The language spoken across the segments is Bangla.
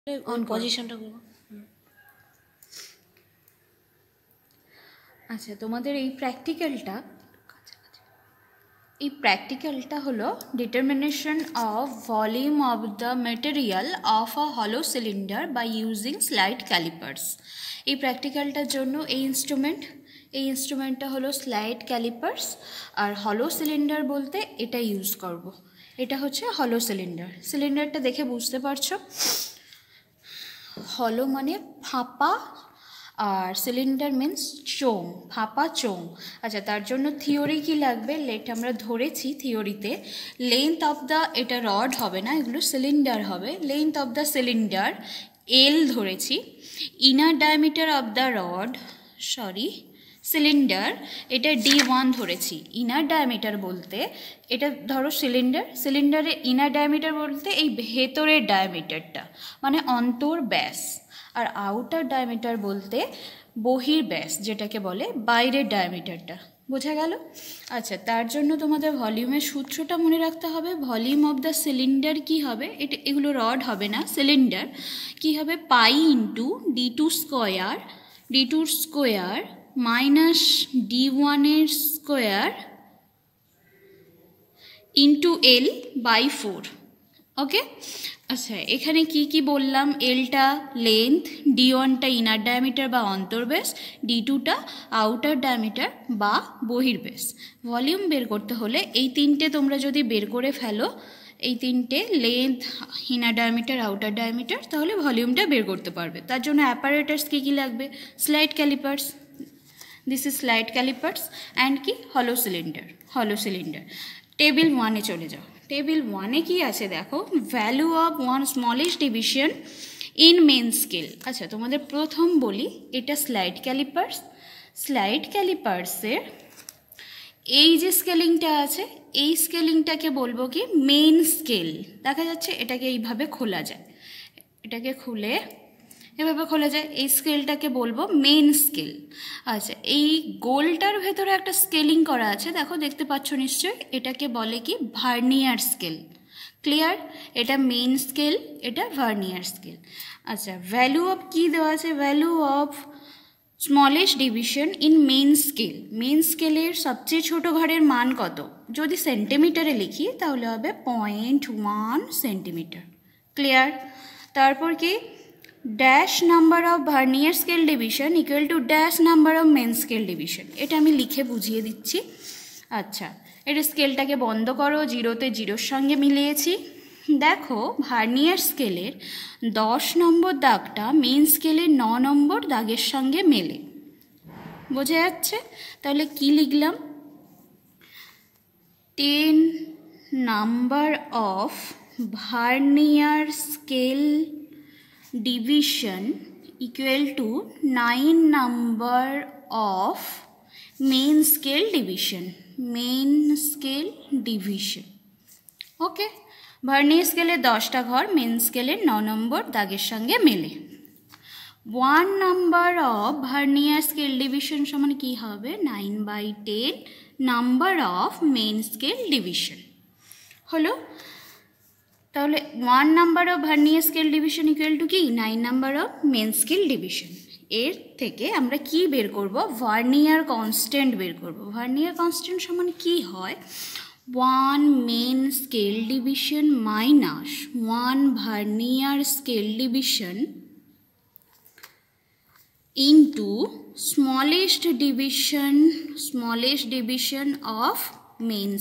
অন পজিশনটা করব। আচ্ছা, তোমাদের এই প্র্যাকটিক্যালটা হলো determination of volume of the material of a হলো cylinder by using slide callipers. এই প্র্যাকটিক্যালটার জন্য এই ইনস্ট্রুমেন্টটা হলো স্লাইড ক্যালিপার্স, আর হলো সিলিন্ডার বলতে এটা ইউজ করব। এটা হচ্ছে হলো সিলিন্ডারটা দেখে বুঝতে পারছো, হলো মানে ফাঁপা, আর সিলিন্ডার মিন্স চোঙ, ফাঁপা চোঙ। আচ্ছা, তার জন্য থিওরি কি লাগবে, আমরা ধরেছি থিওরিতে লেন্থ অফ দ্য, এটা রড হবে না, এগুলো সিলিন্ডার হবে। Length of the cylinder L ধরেছি, inner diameter of the cylinder এটা D1 ধরেছি। ইনার ডায়ামিটার বলতে এটা ধরো সিলিন্ডারের ইনার ডায়ামিটার বলতে এই ভেতরের ডায়ামিটারটা মানে অন্তর ব্যাস, আর আউটার ডায়ামিটার বলতে বহির ব্যাস, যেটাকে বলে বাইরের ডায়ামিটারটা। বোঝা গেল? আচ্ছা, তার জন্য তোমাদের ভলিউমের সূত্রটা মনে রাখতে হবে। ভলিউম অফ দ্য সিলিন্ডার কি হবে, এগুলো রড হবে না, সিলিন্ডার কি হবে, পাই into D2 square minus D1 এর square into L by 4। Okay, আচ্ছা এখানে কি বললাম, এলটা লেন্থ, D1টা ইনার ডায়ামিটার বা অন্তর্ব্যাস, D2টা আউটার ডায়ামিটার বা বহির্ব্যাস। ভলিউম বের করতে হলে এই তিনটে তোমরা যদি বের করে ফেলো, এই তিনটে length, inner diameter, outer diameter, তাহলে ভলিউমটা বের করতে পারবে। তার জন্য অ্যাপারেটাস কি লাগবে, slide callipers, this is slide callipers and কি হলো সিলিন্ডার। টেবিল 1-এ চলে যাও। টেবিল 1-এ কি আছে দেখো, value of one smallest division in main scale. আচ্ছা, তোমাদের প্রথম বলি, এটা স্লাইড ক্যালিপার্সের এই যে স্কেলিংটা আছে, এই স্কেলিংটাকে বলবো কি মেন স্কেল। দেখা যাচ্ছে এটাকে এইভাবে খোলা যায়, এটাকে খুলে এভাবে খোলা যায়, এই স্কেলটাকে বলবো মেন স্কেল। আচ্ছা, এই গোলটার ভেতরে একটা স্কেলিং করা আছে, দেখো, দেখতে পাচ্ছ নিশ্চয়ই, এটাকে বলে কি ভার্নিয়ার স্কেল। ক্লিয়ার? এটা মেন স্কেল, এটা ভার্নিয়ার স্কেল। আচ্ছা, ভ্যালু অফ কি দেওয়া আছে, value of smallest division in main স্কেলের সবচেয়ে ছোট ঘরের মান কত, যদি সেন্টিমিটারে লিখি তাহলে হবে 0.1 সেন্টিমিটার। ক্লিয়ার? তারপর কি, dash number of vernier scale division equal to dash number of main scale division. এটা আমি লিখে বুঝিয়ে দিচ্ছি। আচ্ছা, এটা স্কেলটাকে বন্ধ করো, 0-তে 0-র সঙ্গে মিলিয়েছি। দেখো, ভার্নিয়ার স্কেলের 10 নম্বর দাগটা মেন স্কেলের 9 নম্বর দাগের সঙ্গে মেলে। বোঝা যাচ্ছে? তাহলে কি লিখলাম, 10 number of vernier scale division equal to 9 number of main scale division. Okay, vernier স্কেলে 10টা ঘর মেন স্কেলের 9 নম্বর দাগের সঙ্গে মেলে। 1 number of vernier scale division সমান কি হবে, 9/10 number of main scale division. হলো, তাহলে 1 number of vernier scale division equal to কি 9 number of main scale division. এর থেকে আমরা কি বের করব, ভার্নিয়ার কনস্ট্যান্ট বের করব। ভার্নিয়ার কনস্ট্যান্ট সমান কি হয়, 1 main scale division minus 1 vernier scale division into smallest division of main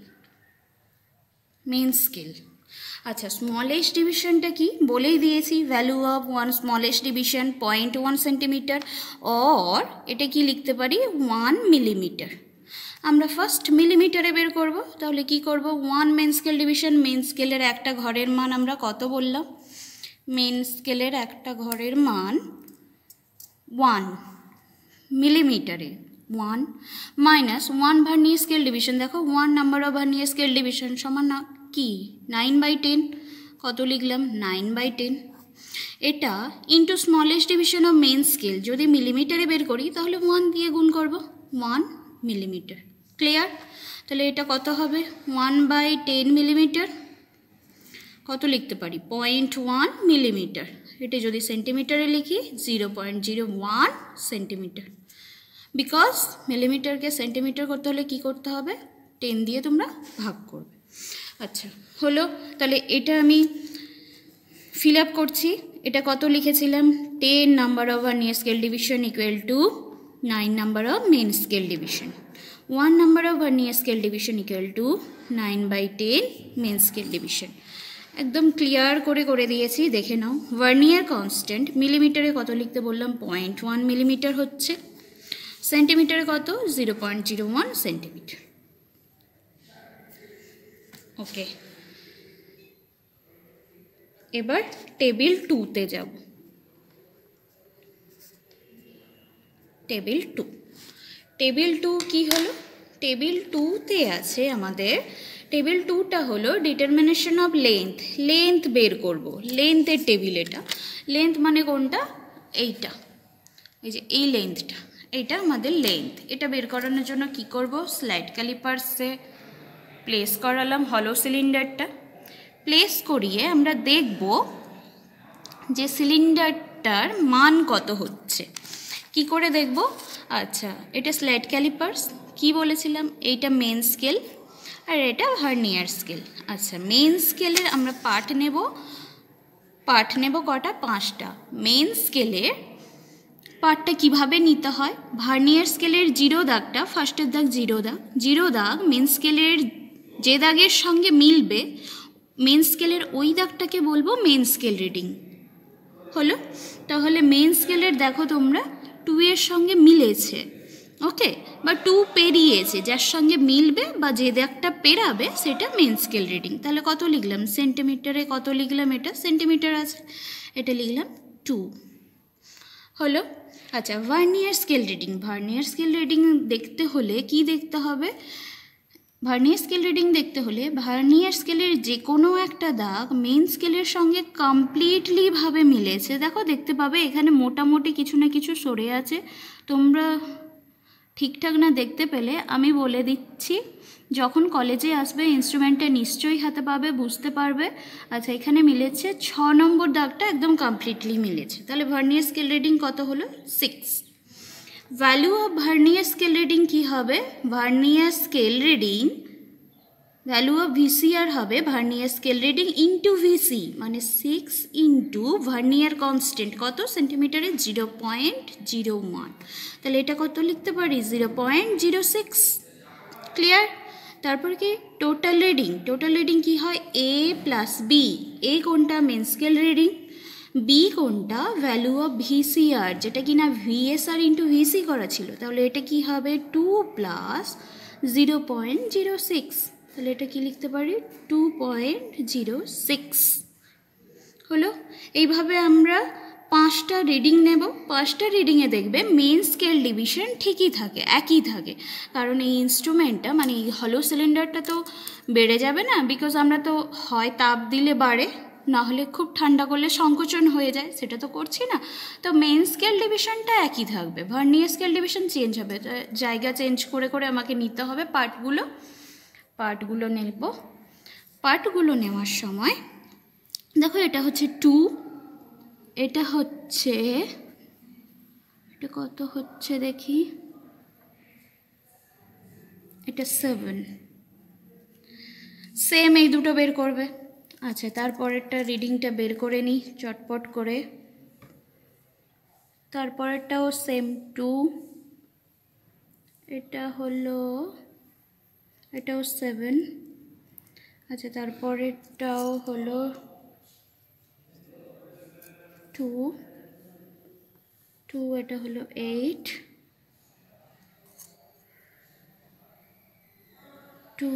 scale. আচ্ছা, স্মলেস্ট ডিভিশনটা কি বলেই দিয়েছি, value of one smallest division 0.1 centimetre, or এটা কি লিখতে পারি 1 মিলিমিটার। আমরা ফার্স্ট মিলিমিটারে বের করব, তাহলে কি করব, 1 মেন স্কেল ডিভিশন, মেন স্কেলের একটা ঘরের মান আমরা কত বললাম, মেন স্কেলের একটা ঘরের মান 1 মিলিমিটারে, 1 মাইনাস 1 ভার্নিয়ার স্কেল ডিভিশন। দেখো, 1 number of vernier scale division সমান না কি 9/10, কত লিখলাম 9/10। এটা into smallest division of main scale, যদি মিলিমিটারে বের করি তাহলে 1 দিয়ে গুণ করব, 1 মিলিমিটার। ক্লিয়ার? তাহলে এটা কত হবে, 1/10 মিলিমিটার, কত লিখতে পারি 0.1 মিলিমিটার। এটা যদি সেন্টিমিটারে লিখি 0.01 সেন্টিমিটার। বিকজ মিলিমিটারকে সেন্টিমিটার করতে হলে কি করতে হবে, 10 দিয়ে তোমরা ভাগ করবে। আচ্ছা হলো, তাহলে এটা আমি ফিল আপ করছি। এটা কত লিখেছিলাম, 10 number of vernier scale division equal to 9 number of main scale division. 1 number of vernier scale division equal to 9/10 main scale division. একদম ক্লিয়ার করে দিয়েছি, দেখে নাও। ভার্নিয়ার কনস্ট্যান্ট মিলিমিটারে কত লিখতে বললাম, 0.1 মিলিমিটার হচ্ছে, সেন্টিমিটারে কত, 0.01 সেন্টিমিটার। ওকে, এবার টেবিল 2তে যাব। টেবিল 2, টেবিল 2 কি হলো, টেবিল 2তে আছে আমাদের, টেবিল 2টা হলো ডিটারমিনেশন অফ লেন্থ। লেন্থ বের করব, লেন্থের টেবিল এটা। লেন্থ মানে কোনটা, এইটা, এই যে এই লেন্থটা, এটা আমাদের লেন্থ। এটা বের করানোর জন্য কি করব, স্লাইড ক্যালিপার্সে প্লেস করালাম হলো সিলিন্ডারটা। প্লেস করিয়ে আমরা দেখব যে সিলিন্ডারটার মান কত হচ্ছে। কি করে দেখব, আচ্ছা এটা স্লাইড ক্যালিপার্স, কি বলেছিলাম, এইটা মেন স্কেল আর এটা ভার্নিয়ার স্কেল। আচ্ছা মেন স্কেলের আমরা পার্ট নেব কটা, 5টা। মেন স্কেলের পার্টটা কিভাবে নিতে হয়, ভার্নিয়ার স্কেলের 0 দাগটা, ফার্স্টের দাগ 0 দাগ, 0 দাগ মেন স্কেলের যে দাগের সঙ্গে মিলবে, মেন স্কেলের ওই দাগটাকে বলবো মেন স্কেল রিডিং। হলো, তাহলে মেন স্কেলের দেখো তোমরা 2 এর সঙ্গে মিলেছে, ওকে, বা 2 পেরিয়েছে, যার সঙ্গে মিলবে বা যে দাগটা পেরাবে সেটা মেন স্কেল রিডিং। তাহলে কত লিখলাম, সেন্টিমিটারে কত লিখলাম, এটা সেন্টিমিটার আছে, এটা লিখলাম 2। হলো, আচ্ছা vernier scale reading. Vernier scale reading দেখতে হলে কি দেখতে হবে, ভার্নিয়ার স্কেল রিডিং দেখতে হলে ভার্নিয়ার স্কেলের যে কোনো একটা দাগ মেন স্কেলের সঙ্গে কমপ্লিটলি ভাবে মিলেছে। দেখো দেখতে পাবে এখানে মোটামুটি কিছু না কিছু সরে আছে, তোমরা ঠিকঠাক না দেখতে পেলে আমি বলে দিচ্ছি, যখন কলেজে আসবে ইনস্ট্রুমেন্টটা নিশ্চয়ই হাতে পাবে, বুঝতে পারবে। আচ্ছা এখানে মিলেছে 6 নম্বর দাগটা একদম কমপ্লিটলি মিলেছে, তাহলে ভার্নিয়ার স্কেল রিডিং কত হলো, 6। Value of vernier scale reading কি হবে, vernier scale reading value of VCR হবে vernier scale reading into VC, মানে 6 ইন্টু ভার্নিয়ার কনস্ট্যান্ট কত সেন্টিমিটারে, 0.01। তাহলে এটা কত লিখতে পারি, 0.06। ক্লিয়ার। তারপর কি টোটাল রিডিং, টোটাল রিডিং কি হয়, এ প্লাস বি। এ কোনটা, মেন স্কেল রিডিং, বি কোনটা, ভ্যালু অফ ভিসিআর, যেটা কিনা ভিএসআর ইন্টু ভিসি করা ছিল। তাহলে এটা কি হবে, 2 প্লাস 0.06। তাহলে এটা কি লিখতে পারি, 2.06। হলো, এইভাবে আমরা 5টা রিডিং নেব। 5টা রিডিংয়ে দেখবে মেন স্কেল ডিভিশন ঠিকই থাকে, একই থাকে, কারণ এই ইনস্ট্রুমেন্টটা মানে এই হলো সিলিন্ডারটা তো বেড়ে যাবে না, বিকজ আমরা তো হয় তাপ দিলে বাড়ে, না হলে খুব ঠান্ডা করলে সংকোচন হয়ে যায়, সেটা তো করছি না। তো মেন স্কেল ডিভিশনটা একই থাকবে, ভার্নিয়ার স্কেল ডিভিশন চেঞ্জ হবে, জায়গা চেঞ্জ করে আমাকে নিতে হবে পার্টগুলো নেব। পার্টগুলো নেওয়ার সময় দেখো এটা হচ্ছে 2, এটা হচ্ছে, এটা কত হচ্ছে দেখি, এটা 7, সেম এই দুটো বের করবে। আচ্ছা তারপরেরটা রিডিংটা বের করে নিই চটপট করে, তারপরেরটাও সেম 2, এটা হলো, এটাও 7। আচ্ছা তারপরেরটাও হলো 2, এটা হলো 8, 2,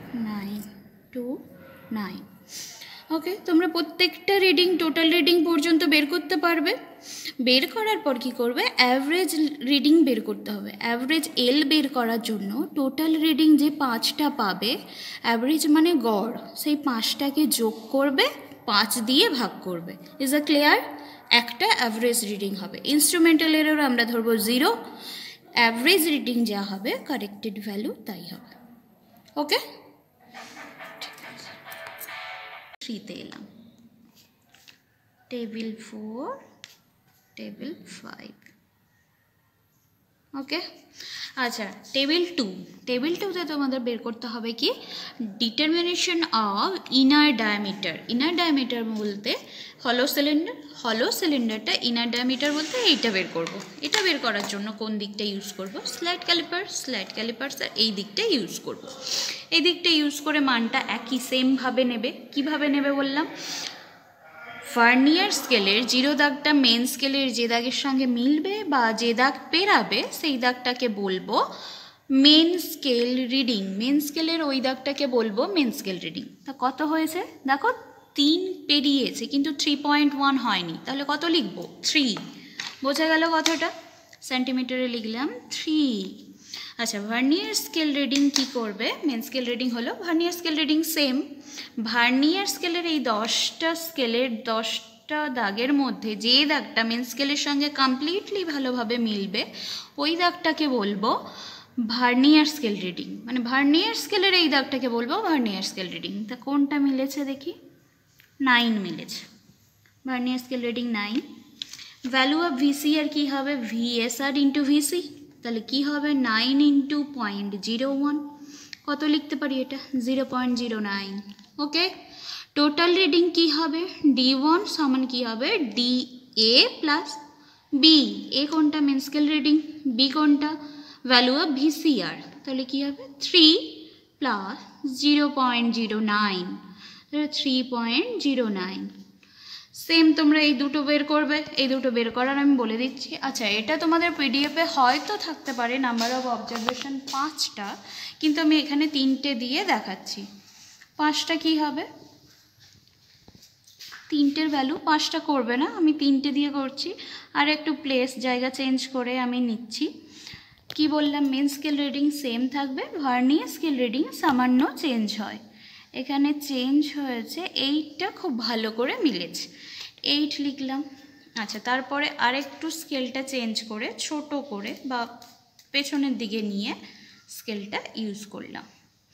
9। ওকে, তোমরা প্রত্যেকটা রিডিং টোটাল রিডিং পর্যন্ত বের করতে পারবে। বের করার পর কি করবে, অ্যাভারেজ রিডিং বের করতে হবে। অ্যাভারেজ এল বের করার জন্য টোটাল রিডিং যে 5টা পাবে, অ্যাভারেজ মানে গড়, সেই 5টাকে যোগ করবে, 5 দিয়ে ভাগ করবে। ইজ আ ক্লিয়ার, একটা অ্যাভারেজ রিডিং হবে। ইনস্ট্রুমেন্টাল এরর আমরা ধরবো 0, অ্যাভারেজ রিডিং যা হবে কারেক্টেড ভ্যালু তাই হবে। ওকে, 3তে এলাম। Table 4, table 5। ওকে, আচ্ছা টেবিল 2তে তোমাদের বের করতে হবে কি determination of inner diameter. Inner diameter বলতে হলো সিলিন্ডারটা ইনার ডায়ামিটার বলতে এইটা বের করব। এটা বের করার জন্য কোন দিকটা ইউজ করব? স্লাইড ক্যালিপার্স আর এই দিকটা ইউজ করব। এই দিকটা ইউজ করে মানটা একই সেমভাবে নেবে। কিভাবে নেবে বললাম? ভার্নিয়ার স্কেলের 0 দাগটা মেন স্কেলের যে দাগের সঙ্গে মিলবে বা যে দাগ পেরাবে সেই দাগটাকে বলবো মেন স্কেল রিডিং। মেন স্কেলের ওই দাগটাকে বলবো মেন স্কেল রিডিং। তা কত হয়েছে দেখো, 3 পেরিয়েছে কিন্তু 3.1 হয়নি, তাহলে কত লিখব? 3। বোঝা গেল কথাটা? সেন্টিমিটারে লিখলাম 3। আচ্ছা, ভার্নিয়ার স্কেল রিডিং কি করবে? মেন স্কেল রিডিং হলো, ভার্নিয়ার স্কেল রিডিং সেম। ভার্নিয়ার স্কেলের এই 10টা স্কেলের 10টা দাগের মধ্যে যে দাগটা মেন স্কেলের সঙ্গে কমপ্লিটলি ভালোভাবে মিলবে ওই দাগটাকে বলবো ভার্নিয়ার স্কেল রিডিং। মানে ভার্নিয়ার স্কেলের এই দাগটাকে বলবো ভার্নিয়ার স্কেল রিডিং। তা কোনটা মিলেছে দেখি? 9 মিলেছে। Vernier scale reading 9। Value of VC আর কি হবে? VSR into VC. তাহলে কি হবে? 9 ইন্টু 0.01। কত লিখতে পারি এটা? 0.09। ওকে, টোটাল রিডিং কি হবে? D1 সমান কি হবে? DA plus B. এ কোনটা? Main scale reading. বি কোনটা? Value of VCR. তাহলে কি হবে? 3 প্লাস 0.09, 3.09। সেম তোমরা এই দুটো বের করবে। এই দুটো বের করার আমি বলে দিচ্ছি। আচ্ছা, এটা তোমাদের পিডিএফে হয়তো থাকতে পারে নাম্বার অফ অবজারভেশন 5টা, কিন্তু আমি এখানে 3টে দিয়ে দেখাচ্ছি। 5টা কি হবে? 3টের ভ্যালু 5টা করবে না, আমি 3টে দিয়ে করছি। আর একটু প্লেস জায়গা চেঞ্জ করে আমি নিচ্ছি। কি বললাম? মেন স্কেল রিডিং সেম থাকবে, ভার্নিয়ার স্কেল রিডিং সামান্য চেঞ্জ হয়। এখানে চেঞ্জ হয়েছে 8টা, খুব ভালো করে মিলেছে, 8 লিখলাম। আচ্ছা, তারপরে আরেকটু স্কেলটা চেঞ্জ করে ছোট করে বা পেছনের দিকে নিয়ে স্কেলটা ইউজ করলাম।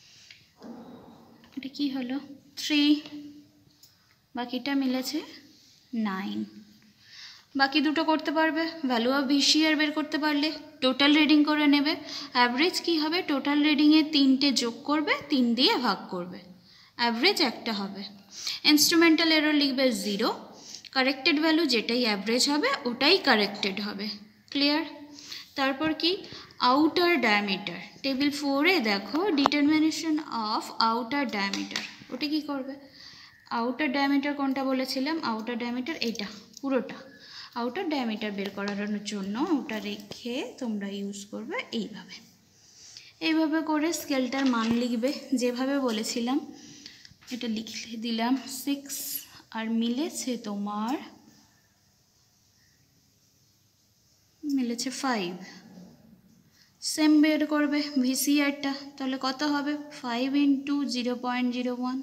এটা কি হলো? 3। বাকিটা মিলেছে 9। বাকি দুটো করতে পারবে। ভ্যালু অফ ভিসিআর বের করতে পারলে টোটাল রিডিং করে নেবে। অ্যাভারেজ কি হবে? টোটাল রিডিংয়ে 3টে যোগ করবে, 3 দিয়ে ভাগ করবে, অ্যাভারেজ একটা হবে। ইনস্ট্রুমেন্টাল এরর লিখবে 0। কারেক্টেড ভ্যালু যেটাই অ্যাভারেজ হবে ওটাই কারেক্টেড হবে। ক্লিয়ার? তারপর কি? Outer diameter. টেবিল 4-এ দেখো ডিটারমিনেশন অফ আউটার ডায়ামিটার। ওটা কি করবে? আউটার ডায়ামিটার কোনটা বলেছিলাম? আউটার ডায়ামিটার এইটা পুরোটা। আউটার ডায়ামিটার বের করানোর জন্য ওটা রেখে তোমরা ইউজ করবে এইভাবে করে স্কেলটার মান লিখবে যেভাবে বলেছিলাম। এটা লিখে দিলাম 6 আর মিলেছে তোমার 5। সেম বের করবে ভিসিআরটা। তাহলে কত হবে? 5 ইন্টু 0.01,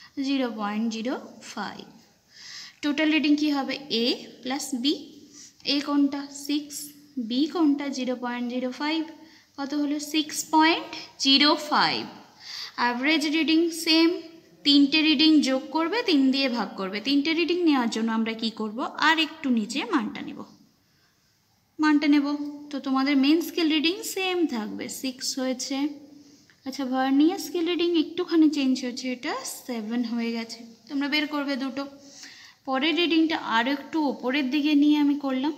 0.05। টোটাল রিডিং কি হবে? এ প্লাস বি। এ কোনটা? 6। বি কোনটা? 0.05। কত হলো? 6.05। অ্যাভারেজ রিডিং সেম, 3টে রিডিং যোগ করবে, 3 দিয়ে ভাগ করবে। 3টে রিডিং নেওয়ার জন্য আমরা কি করব? আর একটু নিচে মানটা নেব। তো তোমাদের মেন স্কেল রিডিং সেম থাকবে, 6 হয়েছে। আচ্ছা, ভার্নিয়ার স্কেল রিডিং একটুখানি চেঞ্জ হয়েছে, এটা 7 হয়ে গেছে। তোমরা বের করবে দুটো। পরের রিডিংটা আর একটু ওপরের দিকে নিয়ে আমি করলাম।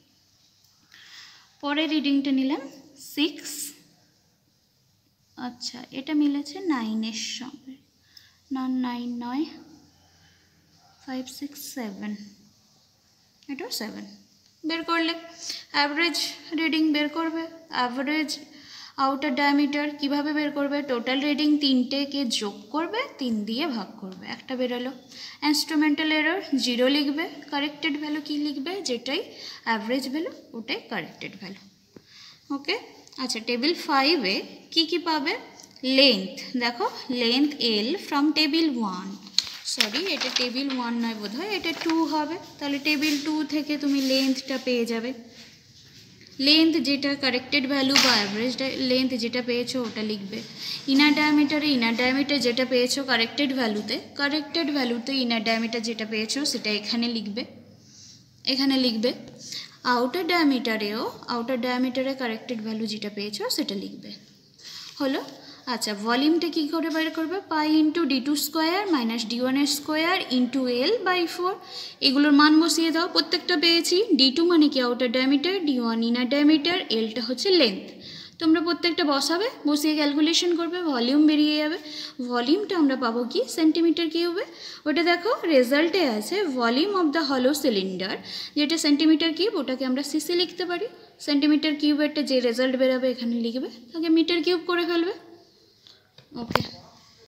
পরের রিডিংটা নিলাম 6। আচ্ছা, এটা মিলেছে 9-এর সঙ্গে। না, 9 নয়, 5, 6, 7। এটাও 7। বের করলে অ্যাভারেজ রিডিং বের করবে। অ্যাভারেজ আউটার ডায়ামিটার কিভাবে বের করবে? টোটাল রিডিং 3টেকে যোগ করবে, 3 দিয়ে ভাগ করবে, একটা বেরোলো। ইনস্ট্রুমেন্টাল এরর 0 লিখবে। কারেক্টেড ভ্যালু কি লিখবে? যেটাই অ্যাভারেজ ভ্যালু ওটাই কারেক্টেড ভ্যালু। ওকে, আচ্ছা, টেবিল 5-এ কি পাবে? লেন্থ। দেখো, length L from table 1। Sorry, এটা টেবিল 1 নয় বোধ হয়, এটা 2 হবে। তাহলে টেবিল 2 থেকে তুমি লেন্থটা পেয়ে যাবে। লেন্থ যেটা কারেক্টেড ভ্যালু বা অ্যাভারেজ লেন্থ যেটা পেয়েছো ওটা লিখবে। ইনার ডায়ামিটার যেটা পেয়েছো কারেক্টেড ভ্যালুতে ইনার ডায়ামিটার যেটা পেয়েছো সেটা এখানে লিখবে। এখানে লিখবে আউটার ডায়ামিটারে কারেক্টেড ভ্যালু যেটা পেয়েছো সেটা লিখবে। হলো। আচ্ছা, ভলিউমটা কী করে বের করবে? Pi into D2 square minus D1 square into L/4। এগুলোর মান বসিয়ে দাও, প্রত্যেকটা পেয়েছি। D2 মানে কি outer diameter, D1 inner diameter, Lটা হচ্ছে লেন্থ। তোমরা প্রত্যেকটা বসাবে, বসিয়ে ক্যালকুলেশন করবে, ভলিউম বেরিয়ে যাবে। ভলিউমটা আমরা পাবো কি সেন্টিমিটার কিউবে। ওটা দেখো রেজাল্টে আছে ভলিউম অফ দ্য হলো সিলিন্ডার, যেটা সেন্টিমিটার কিউব, ওটাকে আমরা সিসি লিখতে পারি। সেন্টিমিটার কিউবেরটা যে রেজাল্ট বেরোবে এখানে লিখবে, আগে মিটার কিউব করে ফেলবে। ওকে।